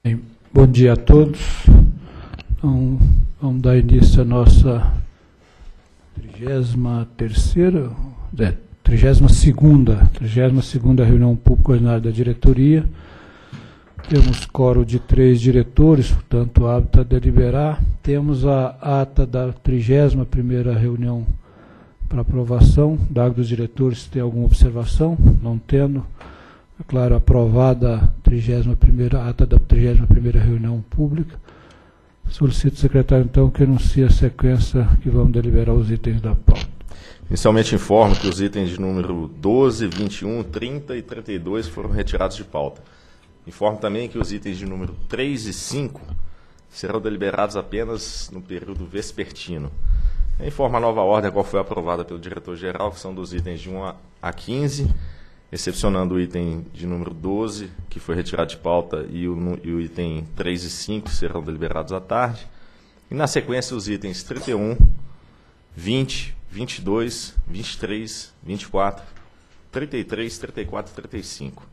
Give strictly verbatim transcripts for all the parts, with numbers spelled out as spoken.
Bem, bom dia a todos. Então, vamos dar início à nossa trigésima terceira, é, trigésima segunda, trigésima segunda reunião pública ordinária da diretoria. Temos quórum de três diretores, portanto, apto a deliberar. Temos a ata da trigésima primeira reunião para aprovação. Da dos diretores, se tem alguma observação? Não tendo. É claro, aprovada a trigésima primeira ata da trigésima primeira reunião pública. Solicito ao secretário, então, que anuncie a sequência que vamos deliberar os itens da pauta. Inicialmente informo que os itens de número doze, vinte e um, trinta e trinta e dois foram retirados de pauta. Informo também que os itens de número três e cinco serão deliberados apenas no período vespertino. Informo a nova ordem, a qual foi aprovada pelo diretor-geral, que são dos itens de um a quinze, excepcionando o item de número doze, que foi retirado de pauta, e o, e o item três e cinco serão deliberados à tarde. E, na sequência, os itens trinta e um, vinte, vinte e dois, vinte e três, vinte e quatro, trinta e três, trinta e quatro e trinta e cinco.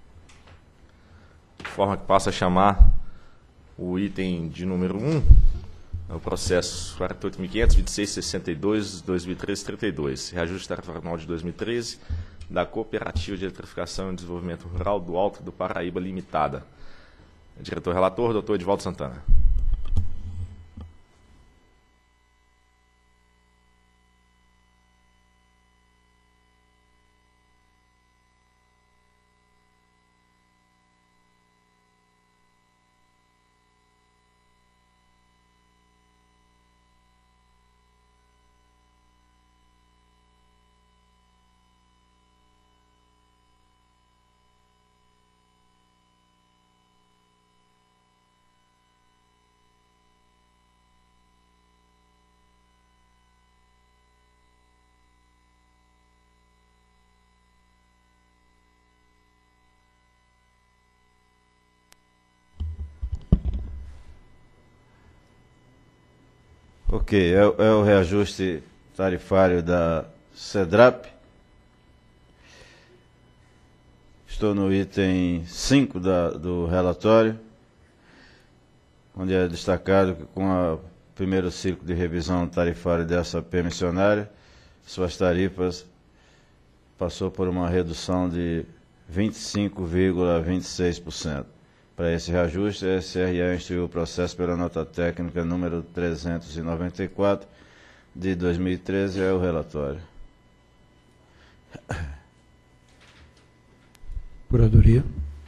De forma que passa a chamar o item de número um, é o processo quarenta e oito mil quinhentos, vinte e seis, sessenta e dois, dois mil e treze, trinta e dois, reajuste tarifário anual de dois mil e treze, da Cooperativa de Eletrificação e Desenvolvimento Rural do Alto do Paraíba Limitada. Diretor-relator, doutor Edivaldo Santana. Ok, é, é o reajuste tarifário da CEDRAP. Estou no item cinco da, do relatório, onde é destacado que com o primeiro ciclo de revisão tarifária dessa permissionária, suas tarifas passou por uma redução de vinte e cinco vírgula vinte e seis por cento. Para esse reajuste, a S R A instruiu o processo pela nota técnica número trezentos e noventa e quatro de dois mil e treze, é o relatório. Procuradoria.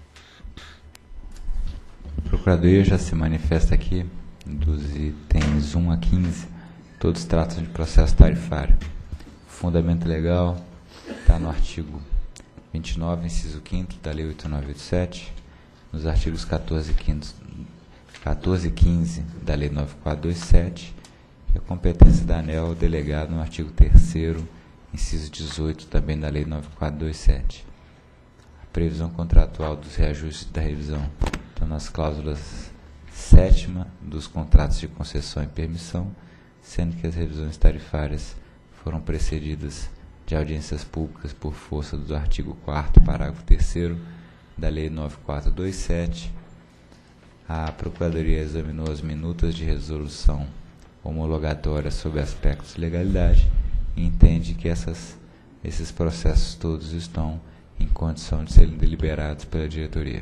A Procuradoria já se manifesta aqui dos itens um a quinze, todos tratam de processo tarifário. O fundamento legal está no artigo vinte e nove, inciso quinto da Lei oito mil novecentos e oitenta e sete, nos artigos quatorze e quinze da Lei nove mil quatrocentos e vinte e sete, e a competência da ANEEL delegada no artigo terceiro, inciso dezoito, também da Lei nove mil quatrocentos e vinte e sete. A previsão contratual dos reajustes da revisão estão nas cláusulas sétima dos contratos de concessão e permissão, sendo que as revisões tarifárias foram precedidas de audiências públicas por força do artigo quarto, parágrafo terceiro, da Lei nove mil quatrocentos e vinte e sete, a Procuradoria examinou as minutas de resolução homologatória sobre aspectos de legalidade e entende que essas, esses processos todos estão em condição de serem deliberados pela diretoria.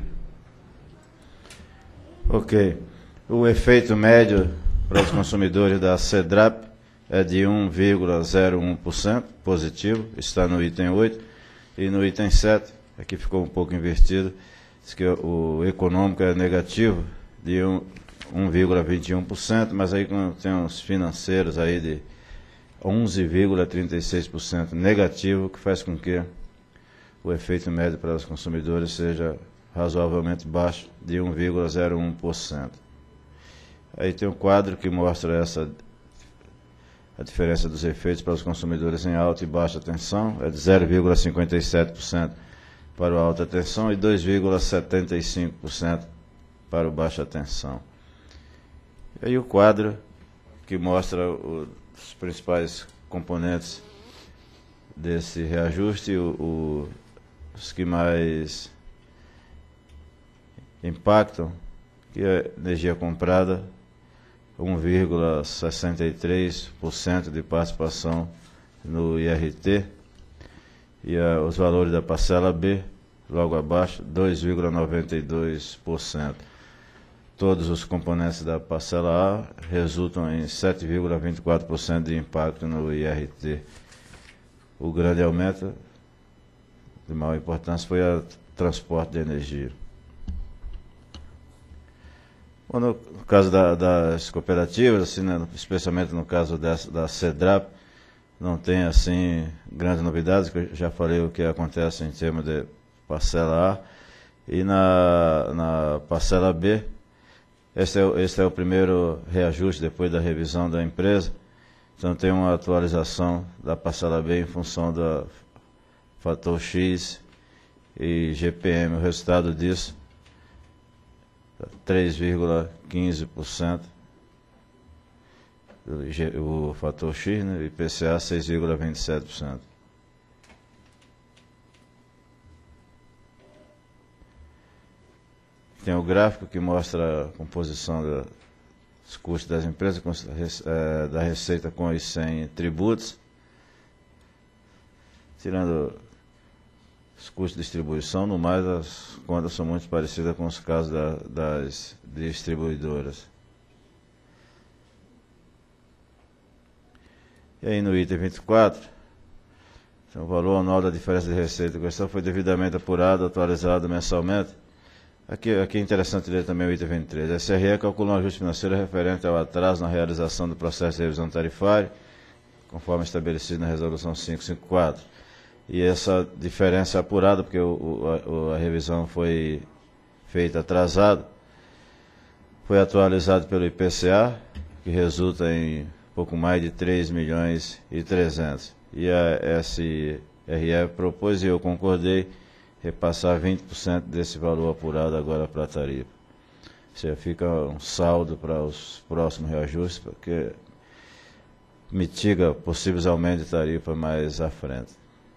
Ok. O efeito médio para os consumidores da CEDRAP é de um vírgula zero um por cento positivo, está no item oito, e no item sete, aqui ficou um pouco invertido, diz que o econômico é negativo de um vírgula vinte e um por cento, mas aí tem uns financeiros aí de onze vírgula trinta e seis por cento negativo, que faz com que o efeito médio para os consumidores seja razoavelmente baixo, de um vírgula zero um por cento. Aí tem um quadro que mostra essa a diferença dos efeitos para os consumidores em alta e baixa tensão, é de zero vírgula cinquenta e sete por cento para o alta tensão e dois vírgula setenta e cinco por cento para o baixa tensão. E aí o quadro que mostra os principais componentes desse reajuste, o, o, os que mais impactam, que a energia comprada, um vírgula sessenta e três por cento de participação no I R T, e a, os valores da parcela B, logo abaixo, dois vírgula noventa e dois por cento. Todos os componentes da parcela A resultam em sete vírgula vinte e quatro por cento de impacto no I R T. O grande aumento de maior importância foi o transporte de energia. Bom, no caso da, das cooperativas, assim, né, especialmente no caso dessa, da CEDRAP, não tem assim grandes novidades, que eu já falei o que acontece em termos de parcela A. E na, na parcela B, esse é, esse é o primeiro reajuste depois da revisão da empresa. Então tem uma atualização da parcela B em função do fator X e G P M. O resultado disso, três vírgula quinze por cento. O fator X, né, e I P C A seis vírgula vinte e sete por cento. Tem o gráfico que mostra a composição dos custos das empresas, da receita com e sem tributos, tirando os custos de distribuição. No mais, as contas são muito parecidas com os casos da, das distribuidoras. E aí no item vinte e quatro, então, o valor anual da diferença de receita em questão foi devidamente apurado, atualizado mensalmente. Aqui, aqui é interessante ler também o item vinte e três. A S R E calculou um ajuste financeiro referente ao atraso na realização do processo de revisão tarifária, conforme estabelecido na resolução quinhentos e cinquenta e quatro. E essa diferença é apurada, porque o, o, a, a revisão foi feita atrasada, foi atualizado pelo I P C A, que resulta em pouco mais de três milhões e trezentos. E a S R E propôs, e eu concordei, repassar vinte por cento desse valor apurado agora para a tarifa. Ou seja, fica um saldo para os próximos reajustes, porque mitiga possíveis aumentos de tarifa mais à frente.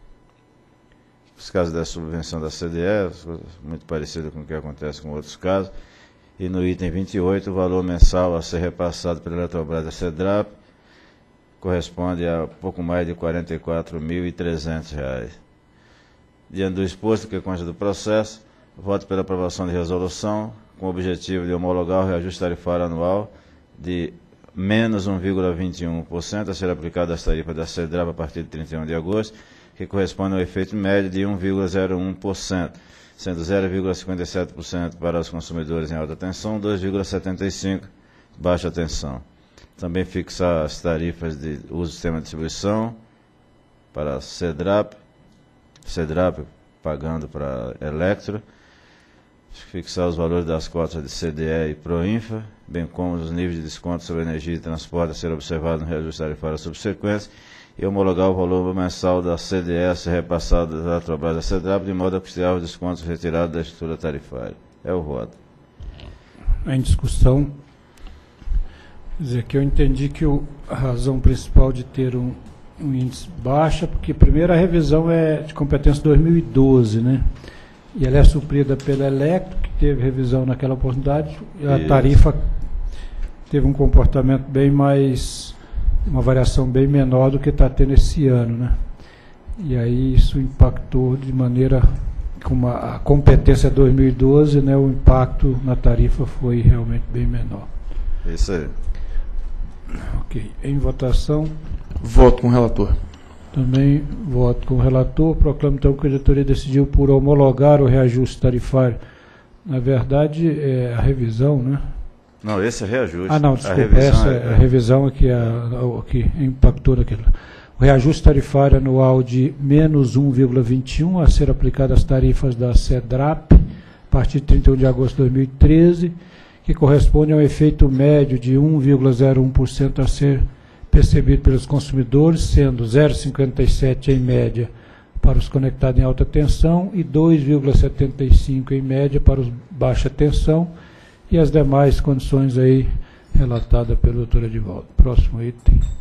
Os casos da subvenção da C D E, muito parecido com o que acontece com outros casos. E no item vinte e oito, o valor mensal a ser repassado pela Eletrobras da CEDRAP corresponde a pouco mais de quarenta e quatro mil e trezentos reais. Diante do exposto que consta do processo, voto pela aprovação de resolução com o objetivo de homologar o reajuste tarifário anual de menos um vírgula vinte e um por cento a ser aplicado às tarifas da CEDRAP a partir de trinta e um de agosto, que corresponde ao efeito médio de um vírgula zero um por cento, sendo zero vírgula cinquenta e sete por cento para os consumidores em alta tensão, dois vírgula setenta e cinco por cento baixa tensão. Também fixar as tarifas de uso do sistema de distribuição para a CEDRAP, CEDRAP pagando para a Electro, fixar os valores das cotas de C D E e Proinfa, bem como os níveis de desconto sobre energia e transporte a ser observado no reajuste tarifário subsequente, e homologar o valor mensal da C D E a ser repassado da Eletrobras da CEDRAP, de modo a custear os descontos retirados da estrutura tarifária. É o voto. Em discussão, quer dizer, que eu entendi que o, a razão principal de ter um, um índice baixa, porque primeiro a revisão é de competência dois mil e doze, né? E ela é suprida pela Electro, que teve revisão naquela oportunidade, e a Isso. tarifa teve um comportamento bem mais, uma variação bem menor do que está tendo esse ano, né? E aí isso impactou de maneira, como a, a competência é dois mil e doze, né, o impacto na tarifa foi realmente bem menor. Isso aí. Ok. Em votação. Voto com o relator. Também voto com o relator. Proclamo então que a diretoria decidiu por homologar o reajuste tarifário. Na verdade, é a revisão, né? Não, esse é reajuste. Ah, não, desculpa. A revisão essa é, é a revisão aqui, a, a, que impactou naquilo. O reajuste tarifário anual de menos um vírgula vinte e um a ser aplicado às tarifas da CEDRAP a partir de trinta e um de agosto de dois mil e treze, que corresponde a um efeito médio de um vírgula zero um por cento a ser percebido pelos consumidores, sendo zero vírgula cinquenta e sete em média para os conectados em alta tensão e dois vírgula setenta e cinco em média para os baixa tensão, e as demais condições aí relatadas pelo doutor Edivaldo. Próximo item.